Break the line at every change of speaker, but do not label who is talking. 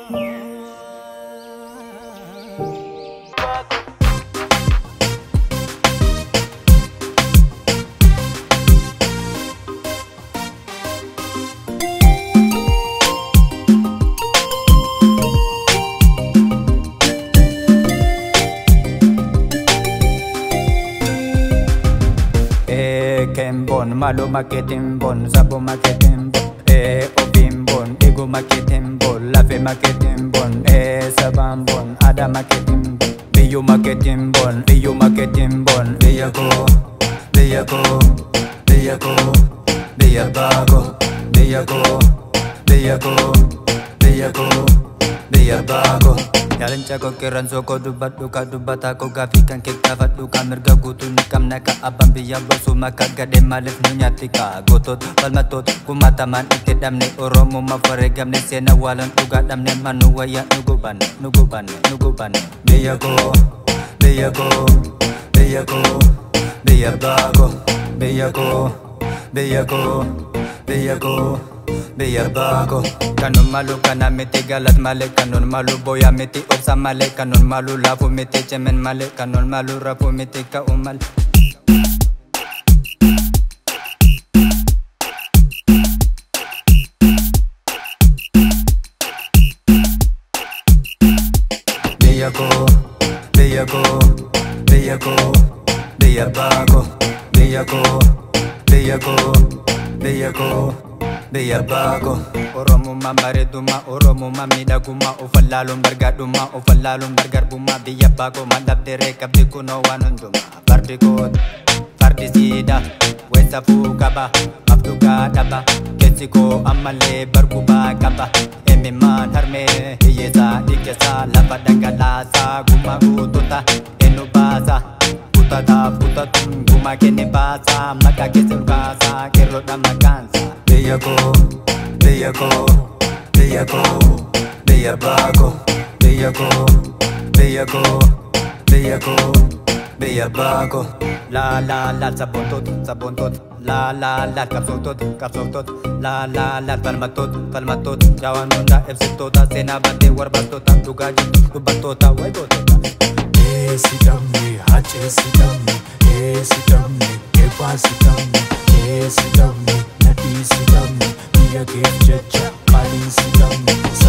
Kembon, malu maketimbon, sabo maketimbon, obimbon, ego maketimbon, lafe maketimbon, sabambon, ada maketimbon, biyu maketimbon, biyago, biyabago, biyabago. Yalan cako kiran soko dubat duka dubat ako gafikan kita fat duka merga gutu nikam naka abang biya basu maka gade malif nunyati ka gotot palmatot kumataman itidam ne oromo mafaregam ne sena walan uga dam ne manu waya nugubane biyago biyabago kanon malu kana meti galat male kanon malu boya meti opsa male kanon malu lafu meti cemen male kanon malu rafu meti ka umal biyabago oromo mamare duma oromo mamida guma ufallalum bargaduma ufallalum bargarbuma biyabago mandabdere kabdi kuno wanunduma bardikot fardisida wesa fugaba mafduga daba kesiko amale barguba kaba emiman harme hiyesa ikesa laba dangalasa guma gututa enubasa putata putatum guma kene basa maka kesulkasa keroda makansa biyabago la la la sabontot la la la kapsotot la la la palmatot jawan nunda efsitota sena bate warbastota dugajit dubatota waitota
sidamni hache sidamni sidamni kepa sidamni sidamni nati sidamni biya ke jaja kali sidamni